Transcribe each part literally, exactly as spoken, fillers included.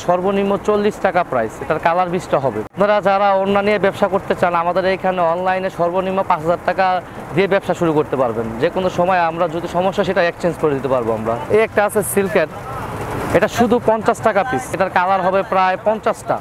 সর্বনিম্ন চল্লিশ টাকা প্রাইস। এটার কালার বিশটা হবে। আপনারা যারা ওড়না নিয়ে ব্যবসা করতে চান আমাদের এখানে অনলাইনে সর্বনিম্ন পাঁচ হাজার টাকা দিয়ে ব্যবসা শুরু করতে পারবেন। যে কোনো সময় আমরা যদি সমস্যা সেটা এক্সচেঞ্জ করে দিতে পারবো আমরা। এই একটা আছে সিল্কের, এটা শুধু পঞ্চাশ টাকা পিস। এটার কালার হবে প্রায় পঞ্চাশটা।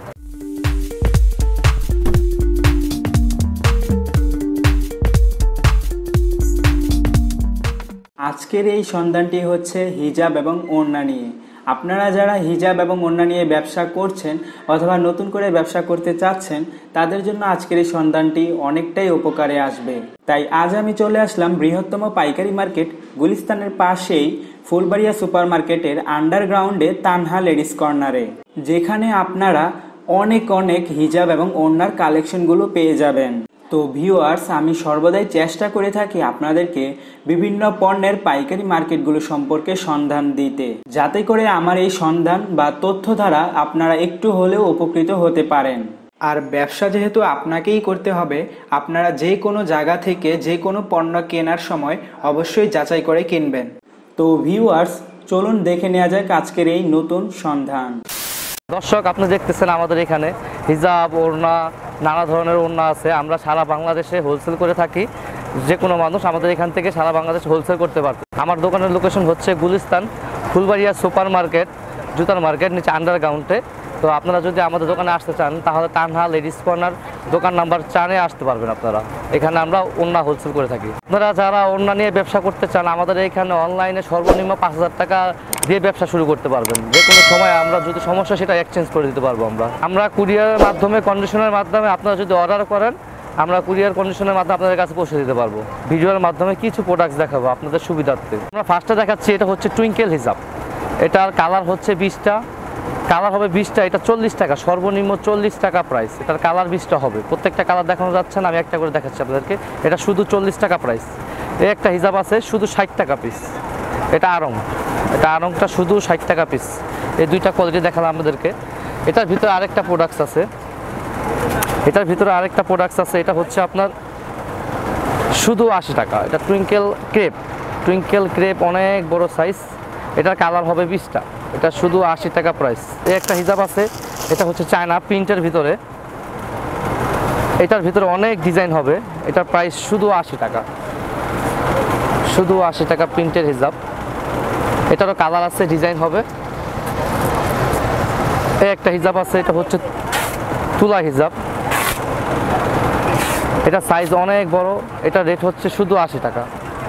আজকের এই সন্ধানটি হচ্ছে হিজাব এবং ওড়না নিয়ে। আপনারা যারা হিজাব এবং ওড়না নিয়ে ব্যবসা করছেন অথবা নতুন করে ব্যবসা করতে চাচ্ছেন তাদের জন্য আজকের এই সন্ধানটি অনেকটাই উপকারে আসবে। তাই আজ আমি চলে আসলাম বৃহত্তম পাইকারি মার্কেট গুলিস্তানের পাশেই ফুলবাড়িয়া সুপার মার্কেটের আন্ডারগ্রাউন্ডে তানহা লেডিস কর্নারে, যেখানে আপনারা অনেক অনেক হিজাব এবং ওড়নার কালেকশনগুলো পেয়ে যাবেন। তো ভিউয়ার্স, আমি সর্বদাই চেষ্টা করে থাকি আপনাদেরকে বিভিন্ন পণ্যের পাইকারি মার্কেটগুলো সম্পর্কে সন্ধান দিতে, যাতে করে আমার এই সন্ধান বা তথ্য দ্বারা আপনারা একটু হলেও উপকৃত হতে পারেন। আর ব্যবসা যেহেতু আপনাকেই করতে হবে, আপনারা যে কোনো জায়গা থেকে যে কোনো পণ্য কেনার সময় অবশ্যই যাচাই করে কিনবেন। তো ভিউয়ার্স, চলুন দেখে নেওয়া যাক আজকের এই নতুন সন্ধান। দর্শক, আপনি দেখতেছেন আমাদের এখানে হিজাব, ওড়না, নানা ধরনের ওড়না আছে। আমরা সারা বাংলাদেশে হোলসেল করে থাকি। যে কোনো মানুষ আমাদের এখান থেকে সারা বাংলাদেশে হোলসেল করতে পারবে। আমার দোকানের লোকেশন হচ্ছে গুলিস্তান ফুলবাড়িয়া সুপার মার্কেট, জুতার মার্কেট, নিচে আন্ডারগ্রাউন্ডে। তো আপনারা যদি আমাদের দোকানে আসতে চান তাহলে তানহা লেডিস কর্নার দোকান নাম্বার চারে আসতে পারবেন আপনারা। এখানে আমরা ওড়না হোলসেল করে থাকি। আপনারা যারা ওড়না নিয়ে ব্যবসা করতে চান আমাদের এখানে অনলাইনে সর্বনিম্ন পাঁচ হাজার টাকা দিয়ে ব্যবসা শুরু করতে পারবেন। যে কোনো সময় আমরা যদি সমস্যা সেটা এক্সচেঞ্জ করে দিতে পারবো আমরা। আমরা কুরিয়ারের মাধ্যমে, কন্ডিশনের মাধ্যমে আপনারা যদি অর্ডার করেন আমরা কুরিয়ার কন্ডিশনের মাধ্যমে আপনাদের কাছে পৌঁছে দিতে পারবো। ভিডিওর মাধ্যমে কিছু প্রোডাক্টস দেখাবো আপনাদের সুবিধার্থে। আমরা ফার্স্টে দেখাচ্ছি, এটা হচ্ছে টুইঙ্কেল হিজাব। এটার কালার হচ্ছে বিশটা, কালার হবে বিশটা। এটা চল্লিশ টাকা, সর্বনিম্ন চল্লিশ টাকা প্রাইস। এটার কালার বিশটা হবে। প্রত্যেকটা কালার দেখানো যাচ্ছে না, আমি একটা করে দেখাচ্ছি আপনাদেরকে। এটা শুধু চল্লিশ টাকা প্রাইস। এই একটা হিজাব আছে শুধু ষাট টাকা পিস। এটা আরং, এটা আরংটা শুধু ষাট টাকা পিস। এই দুইটা কোয়ালিটি দেখালাম আপনাদেরকে। এটার ভিতরে আরেকটা প্রোডাক্টস আছে, এটার ভিতরে আরেকটা প্রোডাক্টস আছে। এটা হচ্ছে আপনার শুধু আশি টাকা। এটা টুইঙ্কেল ক্রেপ, টুইঙ্কেল ক্রেপ অনেক বড় সাইজ। এটার কালার হবে বিশটা। এটা শুধু আশি টাকা প্রাইস। এই একটা হিজাব আছে, এটা হচ্ছে চায়না প্রিন্টের ভিতরে। এটার ভিতরে অনেক ডিজাইন হবে। এটার প্রাইস শুধু আশি টাকা, শুধু আশি টাকা প্রিন্টের হিজাব। এটারও কালার আছে, ডিজাইন হবে। এই একটা হিজাব আছে, এটা হচ্ছে তুলা হিজাব। এটা সাইজ অনেক বড়। এটা রেট হচ্ছে শুধু আশি টাকা।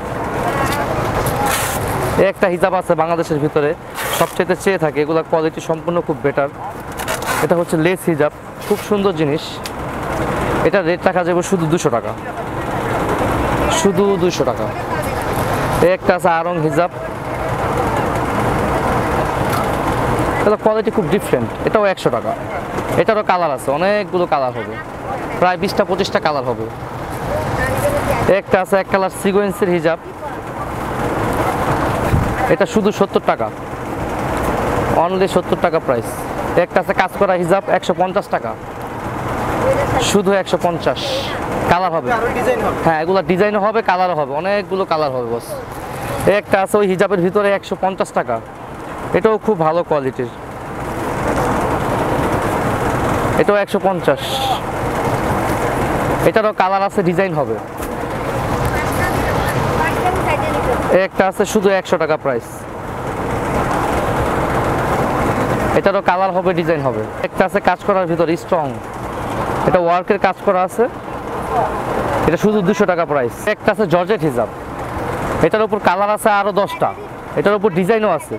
এই একটা হিজাব আছে বাংলাদেশের ভিতরে সবচেয়ে চেয়ে থাকে, এগুলোর কোয়ালিটি সম্পূর্ণ খুব বেটার। এটা হচ্ছে লেস হিজাব, খুব সুন্দর জিনিস। এটা রেট রাখা যাবে শুধু দুশো টাকা, শুধু দুশো টাকা। এই একটা আছে আরং হিজাব। এটা কোয়ালিটি খুব ডিফারেন্ট, এটাও একশো টাকা। এটারও কালার আছে, অনেকগুলো কালার হবে, প্রায় বিশটা পঁচিশটা কালার হবে। একটা আছে এক কালার সিকোয়েন্সের হিজাব। এটা শুধু সত্তর টাকা, অনলি সত্তর টাকা প্রাইস। একটা আছে কাজ করা হিজাব, একশো পঞ্চাশ টাকা, শুধু একশো পঞ্চাশ। কালার হবে, হ্যাঁ এগুলো ডিজাইনও হবে, কালারও হবে, অনেকগুলো কালার হবে বস। একটা আছে ওই হিজাবের ভিতরে, একশো পঞ্চাশ টাকা। এটাও খুব ভালো কোয়ালিটির, এটাও একশো পঞ্চাশ। এটারও কালার আছে, ডিজাইন হবে। একটা আছে শুধু একশো টাকা প্রাইস। এটারও কালার হবে, ডিজাইন হবে। একটা আছে কাজ করার ভিতরে স্ট্রং, এটা ওয়ার্কের কাজ করা আছে। এটা শুধু দুশো টাকা প্রাইস। একটা আছে জর্জেট হিজাব। এটার উপর কালার আছে আরো দশটা। এটার উপর ডিজাইনও আছে।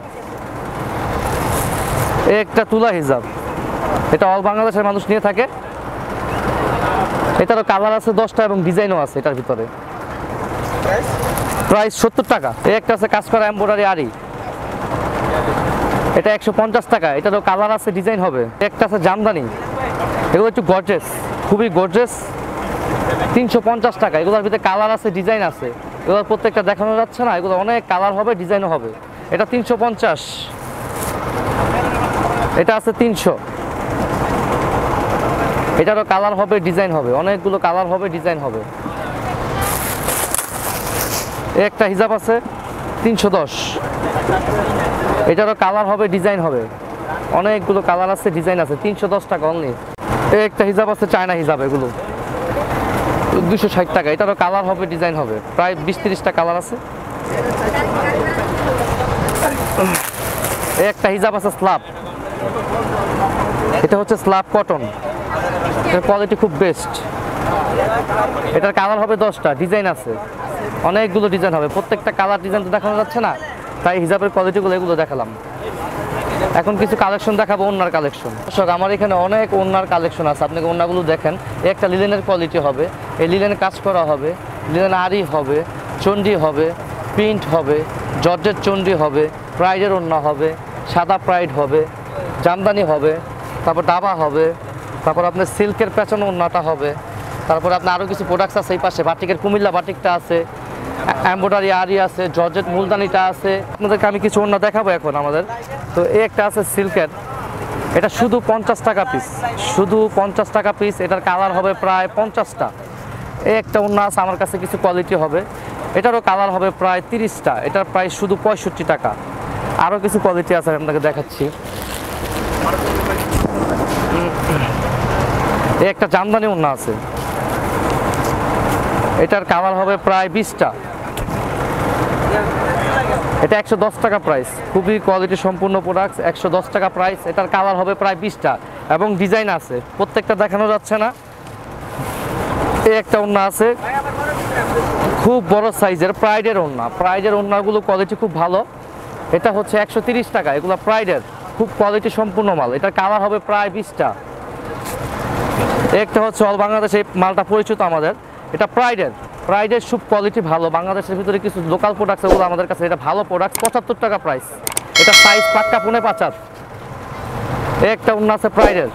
একটা তুলা হিজাব, এটা অল বাংলাদেশের মানুষ নিয়ে থাকে। এটারও কালার আছে দশটা এবং ডিজাইনও আছে এটার ভিতরে। প্রাইস সত্তর টাকা। এই একটা আছে কাজ করা এমব্রয়ডারি আরি, এটা একশো পঞ্চাশ টাকা। এটারও কালার আছে, ডিজাইন হবে। একটা আছে জামদানি, এগুলো একটু গর্জেস, খুবই গর্জেস, তিনশো পঞ্চাশ টাকা। এগুলোর ভিতরে কালার আছে, ডিজাইন আছে। এগুলোর প্রত্যেকটা দেখানো যাচ্ছে না, এগুলো অনেক কালার হবে, ডিজাইনও হবে। এটা তিনশো পঞ্চাশ। এটা আছে তিনশো। এটারও কালার হবে, ডিজাইন হবে, অনেকগুলো কালার হবে, ডিজাইন হবে। একটা হিজাব আছে তিনশো দশ। এটারও কালার হবে, ডিজাইন হবে। অনেকগুলো কালার আছে, ডিজাইন আছে, তিনশো দশ টাকা অনলি। একটা হিজাব আছে চায়না হিজাব, এগুলো দুশো ষাট টাকা। এটারও কালার হবে, ডিজাইন হবে, প্রায় বিশ তিরিশটা কালার আছে। একটা হিজাব আছে স্ল্যাব, এটা হচ্ছে স্ল্যাব কটন, এটার কোয়ালিটি খুব বেস্ট। এটার কালার হবে দশটা, ডিজাইন আছে, অনেকগুলো ডিজাইন হবে, প্রত্যেকটা কালার ডিজাইন তো দেখানো যাচ্ছে না, তাই হিজাবের কোয়ালিটিগুলো এগুলো দেখালাম। এখন কিছু কালেকশন দেখাবো, ওন্নার কালেকশন। দর্শক আমার এখানে অনেক ওন্নার কালেকশন আছে, আপনাকে ওন্নাগুলো দেখেন। একটা লিলেনের কোয়ালিটি হবে, এই লিলেন কাজ করা হবে, লিলেন আরি হবে, চন্ডি হবে, প্রিন্ট হবে, জর্জেট চন্ডি হবে, প্রাইডের ওন্না হবে, সাদা প্রাইড হবে, জামদানি হবে, তারপর ডাবা হবে, তারপর আপনার সিল্কের পেঁচানো ওন্নাটা হবে, তারপরে আপনার আরও কিছু প্রোডাক্টস আছে এই পাশে, বাটিকের কুমিল্লা বাটিকটা আছে, এমব্রয়ডারি আরি আছে, জর্জেট মুলতানিটা আছে। আপনাদেরকে আমি কিছু ওন্না দেখাবো এখন আমাদের। তো এই একটা আছে সিল্কের, এটা শুধু পঞ্চাশ টাকা পিস, শুধু পঞ্চাশ টাকা পিস। এটার কালার হবে প্রায় পঞ্চাশটা। এই একটা ওন্না আছে আমার কাছে, কিছু কোয়ালিটি হবে, এটারও কালার হবে প্রায় তিরিশটা। এটার প্রাইস শুধু পঁয়ষট্টি টাকা। আরও কিছু কোয়ালিটি আছে, আপনাকে দেখাচ্ছি। এই একটা জামদানি ওন্না আছে, এটার কালার হবে প্রায় বিশটা। এটা একশো দশ টাকা প্রাইস, খুবই কোয়ালিটি সম্পূর্ণ প্রোডাক্ট, একশো দশ টাকা প্রাইস। এটার কালার হবে প্রায় বিশটা এবং ডিজাইন আছে, প্রত্যেকটা দেখানো যাচ্ছে না। এই একটা ওন্না আছে, খুব বড় সাইজের প্রাইডের ওন্না, প্রাইডের ওন্নাগুলো কোয়ালিটি খুব ভালো। এটা হচ্ছে একশো তিরিশ টাকা, এগুলো প্রাইডের, খুব কোয়ালিটি সম্পূর্ণ মাল। এটার কালার হবে প্রায় বিশটা। একটা হচ্ছে অল বাংলাদেশে এই মালটা পরিচিত আমাদের, এটা প্রাইডের, প্রাইডের খুব কোয়ালিটি ভালো। বাংলাদেশের ভিতরে কিছু লোকাল প্রোডাক্টস এগুলো আমাদের কাছে, এটা ভালো প্রোডাক্ট, পঁচাত্তর টাকা প্রাইস। এটা সাইজ পাক্কা পৌনে পাঁচাত। একটা ওন্না আছে প্রাইডের,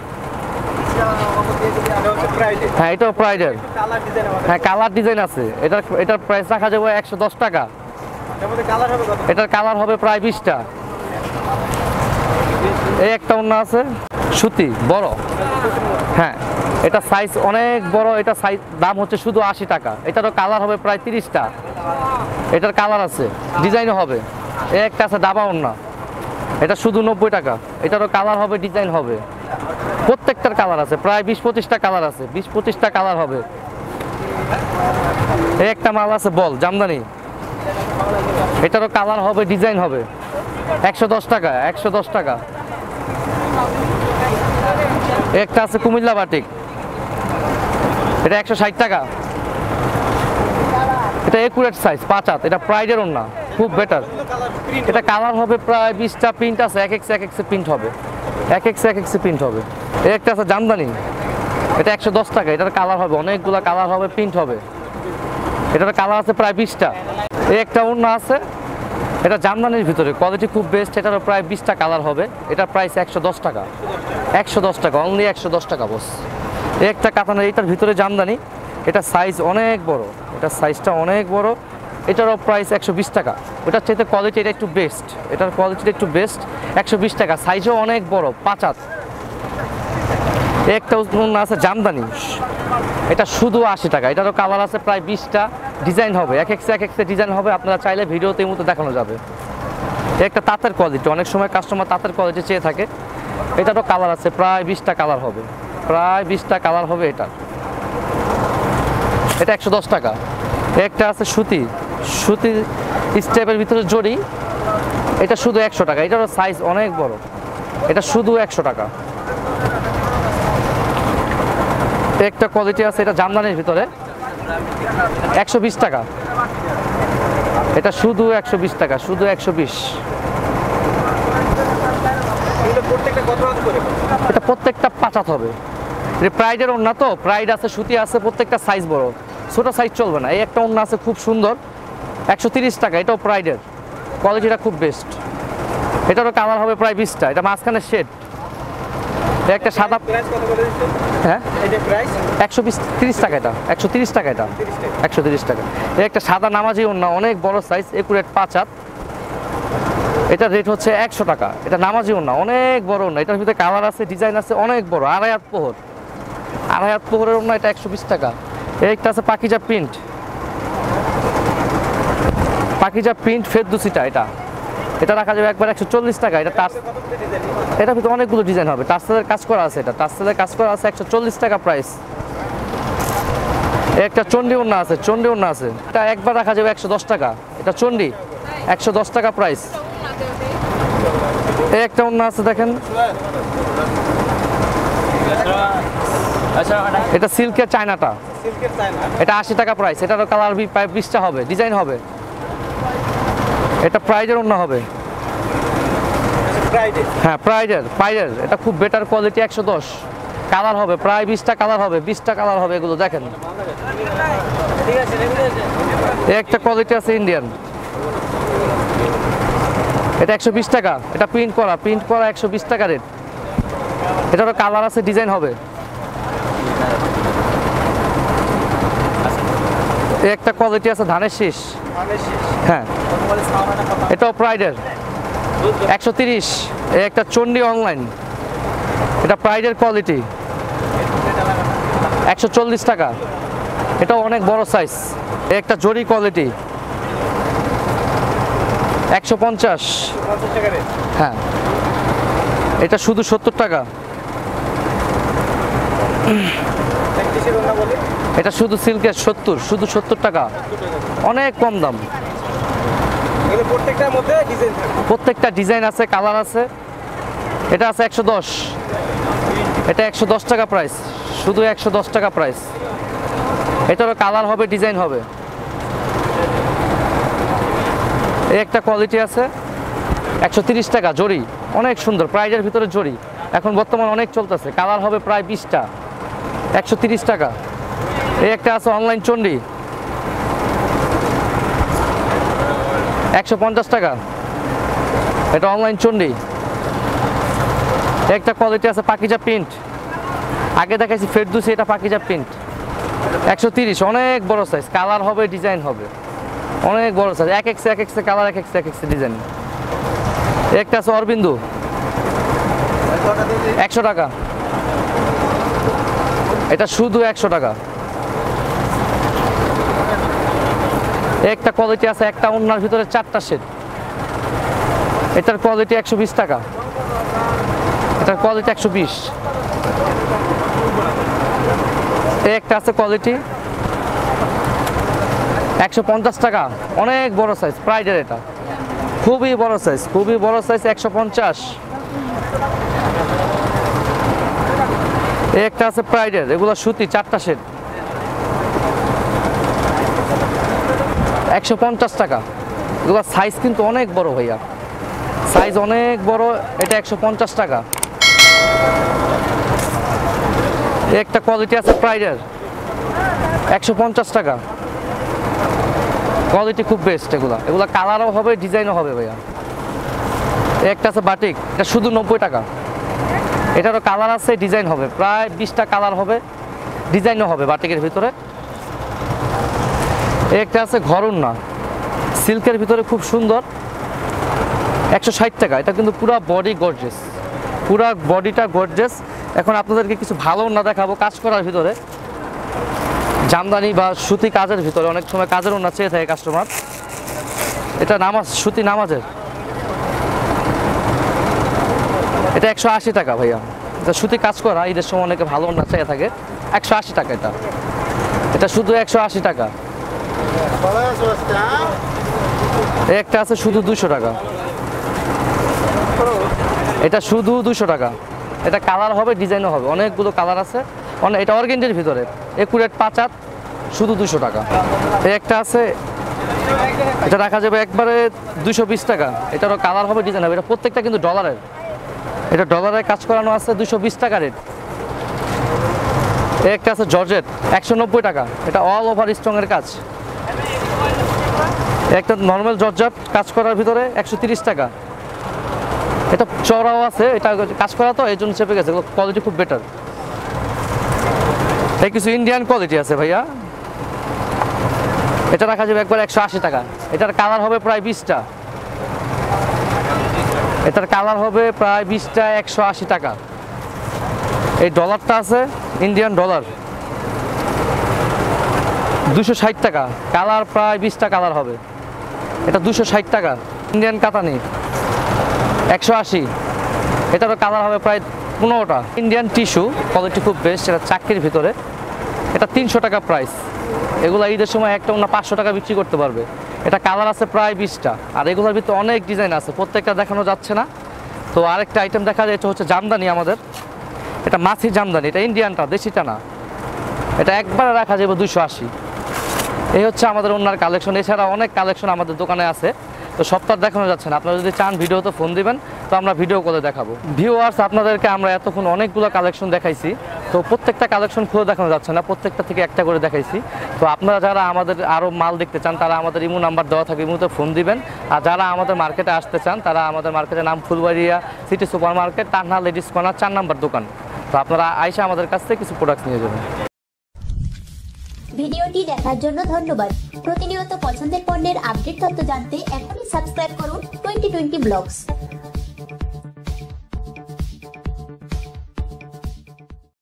হ্যাঁ এটাও প্রাইডের, হ্যাঁ কালার ডিজাইন আছে। এটার এটার প্রাইস রাখা যাবে একশো দশ টাকা। এটার কালার হবে প্রায় বিশটা। এই একটা ওন্না আছে সুতি বড়, হ্যাঁ এটা সাইজ অনেক বড়, এটা সাইজ দাম হচ্ছে শুধু আশি টাকা। এটারও কালার হবে প্রায় তিরিশটা। এটার কালার আছে, ডিজাইনও হবে। এই একটা আছে ডাবা ওন্না, এটা শুধু নব্বই টাকা। এটারও কালার হবে, ডিজাইন হবে, প্রত্যেকটার কালার আছে, প্রায় বিশ পঁচিশটা কালার আছে, বিশ পঁচিশটা কালার হবে। এই একটা মাল আছে বল জামদানি, এটারও কালার হবে, ডিজাইন হবে, একশো দশ টাকা, একশো দশ টাকা। একটা আছে কুমিল্লা বাটিক, এটা একশো ষাট টাকা। এটা একুরেট সাইজ পাঁচ হাত, এটা প্রাইডের ওন্না, খুব বেটার। এটা কালার হবে প্রায় বিশটা, প্রিন্ট আছে এক এক্স এক এক্সে প্রিন্ট হবে, এক এক্স এক এক্সে প্রিন্ট হবে। এই একটা আছে জামদানি, এটা একশো দশ টাকা। এটার কালার হবে, অনেকগুলো কালার হবে, প্রিন্ট হবে। এটার কালার আছে প্রায় বিশটা। এই একটা ওন্না আছে, এটা জামদানির ভিতরে, কোয়ালিটি খুব বেস্ট। এটারও প্রায় বিশটা কালার হবে। এটার প্রাইস একশো দশ টাকা, একশো দশ টাকা অনলি, একশো দশ টাকা বস। একটা কাতানের, এটার ভিতরে জামদানি, এটা সাইজ অনেক বড়, এটার সাইজটা অনেক বড়। এটারও প্রাইস একশো বিশ টাকা। ওটার চাইতে কোয়ালিটি এটা একটু বেস্ট, এটার কোয়ালিটিটা একটু বেস্ট, একশো বিশ টাকা। সাইজও অনেক বড়, পাঁচ হাত। একটা ওন্না আছে জামদানি, এটা শুধু আশি টাকা। এটারও কালার আছে প্রায় বিশটা, ডিজাইন হবে, এক এক্সে এক এক্সে ডিজাইন হবে। আপনারা চাইলে ভিডিওতে এই মতো দেখানো যাবে। একটা তাঁতের কোয়ালিটি, অনেক সময় কাস্টমার তাঁতের কোয়ালিটি চেয়ে থাকে। এটারও কালার আছে প্রায় বিশটা কালার হবে, প্রায় বিশটা কালার হবে এটার। এটা একশো দশ টাকা। একটা আছে সুতি, সুতি স্টেপের ভিতরে জড়ি, এটা শুধু একশো টাকা। এটারও সাইজ অনেক বড়, এটা শুধু একশো টাকা। একটা কোয়ালিটি আছে, এটা জামদানির ভিতরে, একশো বিশ টাকা। এটা শুধু একশো বিশ টাকা, শুধু একশো বিশ। এটা প্রত্যেকটা পাঁচ হাত হবে। প্রাইডের ওন্না তো, প্রাইড আছে, সুতি আছে, প্রত্যেকটা সাইজ বড়, ছোট সাইজ চলবে না। এই একটা ওন্না আছে খুব সুন্দর, একশো তিরিশ টাকা। এটাও প্রাইডের, কোয়ালিটিটা খুব বেস্ট। এটারও কালার হবে প্রায় বিশটা। এটা মাঝখানে শেড। একটা সাদা, হ্যাঁ একশো বিশ তিরিশ টাকা। এটা একশো তিরিশ টাকা, এটা একশো তিরিশ টাকা। একটা সাদা নামাজি ওন্না, অনেক বড় সাইজ, একুরেট পাঁচ হাত। এটা রেট হচ্ছে একশো টাকা। এটা নামাজি ওন্না, অনেক বড় ওন্না। এটার ভিতরে কালার আছে, ডিজাইন আছে, অনেক বড়, আড়াই হাত পোহর, আড়াই হাত পোহরের ওন্না। এটা একশো বিশ টাকা। একটা আছে পাকিজা প্রিন্ট, পাকিজা প্রিন্ট ফেরদৌসিটা। এটা এটা রাখা যাবে একবার একশো চল্লিশ টাকা। এটা টাচ, এটা ভিতরে অনেকগুলো ডিজাইন হবে, টাচেলের কাজ করা আছে, এটা টাচেলের কাজ করা আছে, একশো চল্লিশ টাকা প্রাইস। একটা চন্ডী ওড়না আছে, চন্ডী ওড়না আছে, এটা একবার রাখা যাবে একশো দশ টাকা। এটা চন্ডী, একশো দশ টাকা প্রাইস। এই একটা ওড়না আছে দেখেন, এটা সিল্কের চায়নাটা, এটা আশি টাকা প্রাইস। এটারও কালার বিশটা হবে, ডিজাইন হবে। এটা প্রাইডের ওড়না হবে, হ্যাঁ প্রাইডের, প্রাইডের। এটা খুব বেটার কোয়ালিটি, একশো দশ কালার হবে, প্রায় বিশটা কালার হবে, বিশটা কালার হবে। এগুলো দেখেন, একটা কোয়ালিটি আছে ইন্ডিয়ান, এটা একশো বিশ টাকা। এটা প্রিন্ট করা, প্রিন্ট করা একশো বিশ টাকা রেট। এটারও কালার আছে, ডিজাইন হবে। একটা কোয়ালিটি আছে ধানের শীষ, হ্যাঁ এটাও প্রাইডের, একশো তিরিশ। একটা চন্ডী অনলাইন, এটা প্রাইডের কোয়ালিটি, একশো চল্লিশ টাকা। এটাও অনেক বড় সাইজ। একটা জরি কোয়ালিটি, একশো পঞ্চাশ, হ্যাঁ এটা শুধু সত্তর টাকা। এটা শুধু সিল্কের সত্তর, শুধু সত্তর টাকা, অনেক কম দাম। প্রত্যেকটা ডিজাইন আছে, কালার আছে। এটা আছে একশো দশ, এটা একশো দশ টাকা প্রাইস, শুধু একশো দশ টাকা প্রাইস। এটারও কালার হবে, ডিজাইন হবে। এই একটা কোয়ালিটি আছে, একশো তিরিশ টাকা জরি, অনেক সুন্দর, প্রাইজের ভিতরে জরি, এখন বর্তমান অনেক চলতেছে। কালার হবে প্রায় বিশটা, একশো তিরিশ টাকা। এই একটা আছে অনলাইন চন্ডী, একশো পঞ্চাশ টাকা। এটা অনলাইন চন্ডী। একটা কোয়ালিটি আছে পাকিজা প্রিন্ট, আগে দেখাইছি ফেরদৌসি, এটা পাকিজা প্রিন্ট, একশো তিরিশ, অনেক বড় সাইজ, কালার হবে, ডিজাইন হবে, অনেক বড় সাইজ, এক এক্সে এক এক্সে কালার, এক এক্সে এক এক্সে ডিজাইন। একটা আছে অরবিন্দু, একশো টাকা। এটা শুধু একশো টাকা। একটা কোয়ালিটি আছে, একটা ওড়নার ভিতরে চারটা সেট, এটার কোয়ালিটি একশো বিশ টাকা। এটার কোয়ালিটি একশো বিশ। একটা আছে কোয়ালিটি একশো পঞ্চাশ টাকা, অনেক বড় সাইজ, প্রাইডের, এটা খুবই বড় সাইজ, খুবই বড় সাইজ, একশো পঞ্চাশ। একটা আছে প্রাইডের, এগুলো সুতি, চারটা সেট, একশো পঞ্চাশ টাকা। এগুলো সাইজ কিন্তু অনেক বড় ভাইয়া, সাইজ অনেক বড়। এটা একশো পঞ্চাশ টাকা। একটা কোয়ালিটি আছে প্রাইডের, একশো পঞ্চাশ টাকা। কোয়ালিটি খুব বেস্ট। এগুলা এগুলা কালারও হবে, ডিজাইনও হবে ভাইয়া। একটা আছে বাটিক, এটা শুধু নব্বই টাকা। এটারও কালার আছে, ডিজাইন হবে, প্রায় বিশটা কালার হবে, ডিজাইনও হবে বাটিকের ভিতরে। একটা আছে ঘর ওড়না, সিল্কের ভিতরে, খুব সুন্দর, একশো ষাট টাকা। এটা কিন্তু পুরো বডি গর্জিয়াস, পুরো বডিটা গর্জিয়াস। এখন আপনাদেরকে কিছু ভালো ওড়না দেখাবো, কাজ করার ভিতরে, জামদানি বা সুতি কাজের ভিতরে। অনেক সময় কাজের ওড়না চেয়ে থাকে কাস্টমার। এটা নামাজ, সুতি নামাজের, এটা একশো আশি টাকা ভাইয়া। এটা সুতি কাজ করা, ঈদের সময় অনেকে ভালো ওড়না চেয়ে থাকে, একশো আশি টাকা। এটা এটা শুধু একশো আশি টাকা। একটা আছে শুধু দুশো টাকা, এটা শুধু দুশো টাকা। এটা কালার হবে, ডিজাইনও হবে, অনেকগুলো কালার আছে। অনেক, এটা অর্গেন্ডের ভিতরে, একুরেট পাঁচ হাত, শুধু দুশো টাকা। এই একটা আছে, এটা রাখা যাবে একবারে দুশো বিশ টাকা। এটারও কালার হবে, ডিজাইন হবে। এটা প্রত্যেকটা কিন্তু ডলারের, এটা ডলারের কাজ করানো আছে, দুশো বিশ টাকা রেট। এই একটা আছে জর্জেট, একশো নব্বই টাকা। এটা অল ওভার স্ট্রংয়ের কাজ। একটা নর্মাল জর্জেট কাজ করার ভিতরে, একশো তিরিশ টাকা। এটা চড়াও আছে, এটা কাজ করা তো এই জন্য চেপে গেছে, কোয়ালিটি খুব বেটার। এই কিছু ইন্ডিয়ান কোয়ালিটি আছে ভাইয়া, এটা রাখা যাবে একবার একশো আশি টাকা। এটার কালার হবে প্রায় বিশটা, এটার কালার হবে প্রায় বিশটা, একশো আশি টাকা। এই ডলারটা আছে ইন্ডিয়ান ডলার, দুশো ষাট টাকা। কালার প্রায় বিশটা কালার হবে, এটা দুশো ষাট টাকা। ইন্ডিয়ান কাতানি একশো আশি, এটারও কালার হবে প্রায় পনেরোটা। ইন্ডিয়ান টিস্যু কোয়ালিটি খুব বেস্ট, এটা চাকরির ভিতরে, এটা তিনশো টাকা প্রাইস। এগুলো ঈদের সময় একটা অন্য পাঁচশো টাকা বিক্রি করতে পারবে। এটা কালার আছে প্রায় বিশটা, আর এগুলোর ভিতরে অনেক ডিজাইন আছে, প্রত্যেকটা দেখানো যাচ্ছে না। তো আরেকটা আইটেম দেখা যায়, এটা হচ্ছে জামদানি আমাদের, এটা মাছির জামদানি, এটা ইন্ডিয়ানটা, দেশিটা না। এটা একবারে রাখা যাবে দুইশো আশি। এই হচ্ছে আমাদের ওনার কালেকশন। এছাড়া অনেক কালেকশন আমাদের দোকানে আছে, তো সপ্তাহ দেখানো যাচ্ছে না। আপনারা যদি চান ভিডিওতে ফোন দিবেন, তো আমরা ভিডিও করে দেখাবো। ভিউয়ার্স, আপনাদেরকে আমরা এতক্ষণ অনেকগুলো কালেকশন দেখাইছি, তো প্রত্যেকটা কালেকশন খুলে দেখানো যাচ্ছে না, প্রত্যেকটা থেকে একটা করে দেখাইছি। তো আপনারা যারা আমাদের আরও মাল দেখতে চান, তারা আমাদের ইমো নাম্বার দেওয়া থাকে, ইমোতে ফোন দিবেন। আর যারা আমাদের মার্কেটে আসতে চান, তারা আমাদের মার্কেটের নাম Fulbaria city super market, Tanna ladies corner, চার নাম্বার দোকান। তো আপনারা আইসা আমাদের কাছ থেকে কিছু প্রোডাক্ট নিয়ে যাবেন। ভিডিওটি দেখার জন্য ধন্যবাদ। প্রতিনিয়ত পছন্দের পণ্যের আপডেট তথ্য জানতে এখনই সাবস্ক্রাইব করুন টোয়েন্টি টোয়েন্টি ব্লগস।